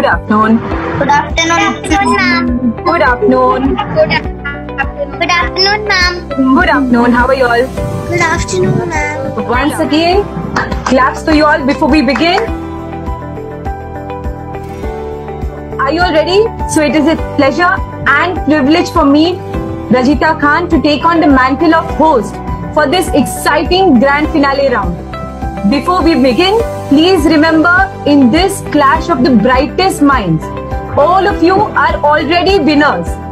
afternoon. Good afternoon, ma'am. Good afternoon. Good afternoon, ma'am. Good afternoon. How are you all? Good afternoon, ma'am. Once again, claps to you all before we begin. Are you all ready? So it is a pleasure and privilege for me, Rajita Khan, to take on the mantle of host for this exciting grand finale round. Before we begin, please remember, in this clash of the brightest minds, all of you are already winners.